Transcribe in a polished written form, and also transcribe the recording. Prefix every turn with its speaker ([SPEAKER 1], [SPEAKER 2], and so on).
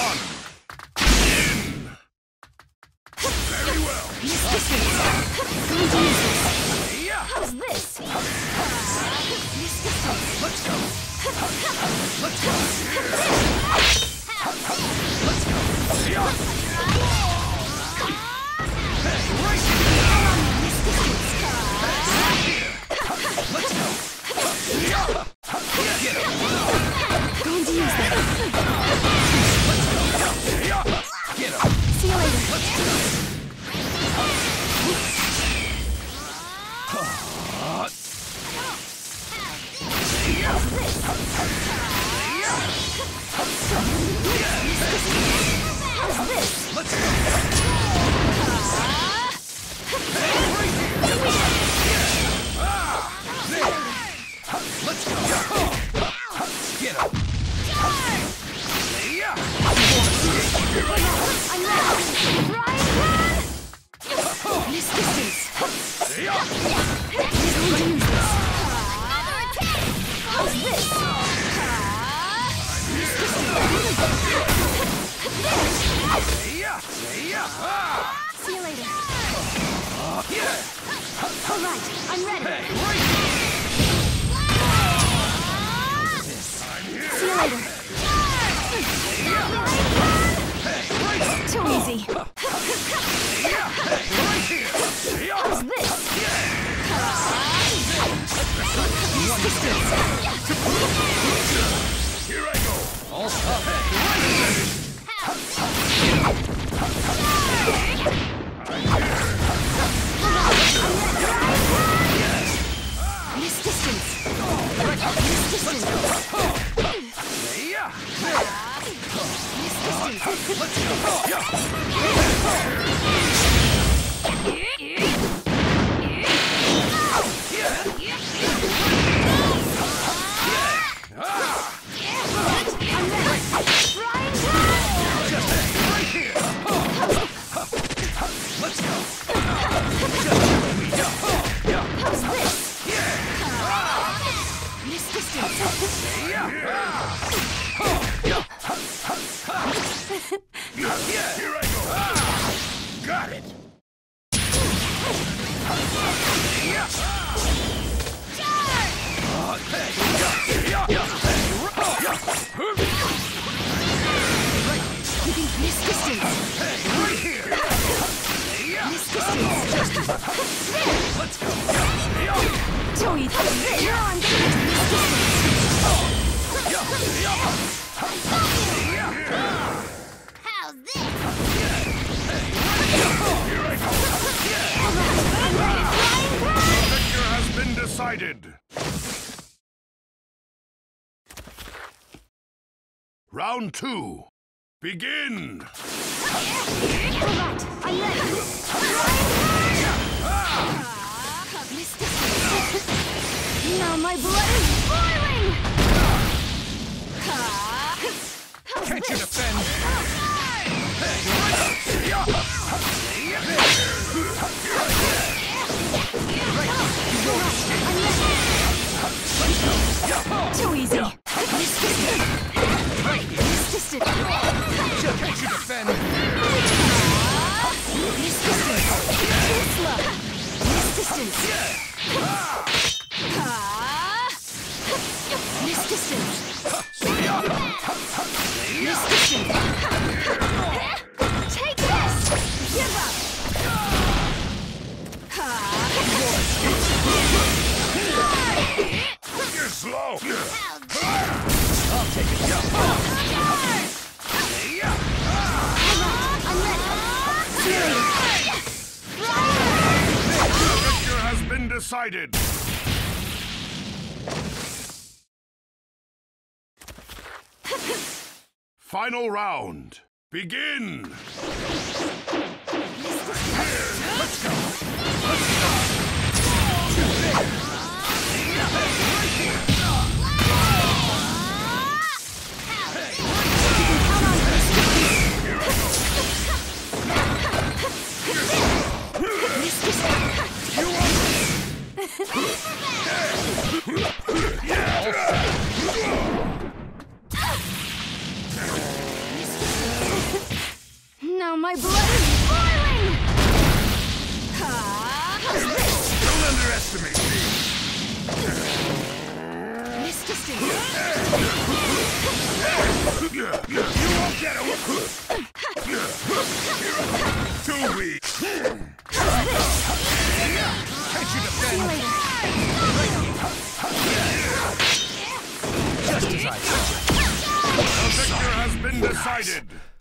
[SPEAKER 1] one. In. Very well.
[SPEAKER 2] Yeah. How's this?
[SPEAKER 1] Let's go. Let's go. Let's go. Yeah. Hey, right here. Let's go. Yeah. Get him.
[SPEAKER 2] Going to use that.
[SPEAKER 1] Let's go. Yeah. Get him.
[SPEAKER 2] See you later.
[SPEAKER 1] Let's go. Let's go. Let's go. Get him. Yeah.
[SPEAKER 2] I'm ready. Ryan! Miss distance.
[SPEAKER 1] Yeah.
[SPEAKER 2] Going to use this. How's this?
[SPEAKER 1] Yeah.
[SPEAKER 2] See you later.
[SPEAKER 1] Yeah.
[SPEAKER 2] All right, I'm ready.
[SPEAKER 1] Hey, right here.
[SPEAKER 2] See you later.
[SPEAKER 1] Hey, right here.
[SPEAKER 2] Too easy.
[SPEAKER 1] Yeah. Hey, right here.
[SPEAKER 2] How's this? Miss distance.
[SPEAKER 1] Here I go. All stop. Hey,
[SPEAKER 2] Miss distance. Miss distance.
[SPEAKER 1] yeah.
[SPEAKER 2] Miss distance.
[SPEAKER 1] Let's go. Yeah. Let's go.
[SPEAKER 2] How's this? Miss distance.
[SPEAKER 1] Yeah. Here I go. Got it. Yeah.
[SPEAKER 2] Miss distance.
[SPEAKER 1] Right here.
[SPEAKER 2] Miss distance.
[SPEAKER 1] Let's go.
[SPEAKER 2] Too easy. You're on miss distance. How's this?
[SPEAKER 1] Here I go. The victor has been decided. Round 2. Begin.
[SPEAKER 2] Alright, I'm ready. Miss distance. Now my blood is boiling.
[SPEAKER 1] Can't you defend?
[SPEAKER 2] Too easy. Miss distance. Miss distance.
[SPEAKER 1] Can't you defend?
[SPEAKER 2] Miss distance. Too slow. Miss distance. Miss distance. Miss distance. Take this. Give up.
[SPEAKER 1] You're slow.
[SPEAKER 2] I'll take it. I'm ready.
[SPEAKER 1] The victor has been decided. Final round. Begin. Let's go. Let's go.
[SPEAKER 2] My blood is boiling!
[SPEAKER 1] Don't underestimate me.
[SPEAKER 2] Mr. Sting.
[SPEAKER 1] You won't get away. Too weak. Can't you defend?
[SPEAKER 3] Just as I said.
[SPEAKER 1] The victor has been decided.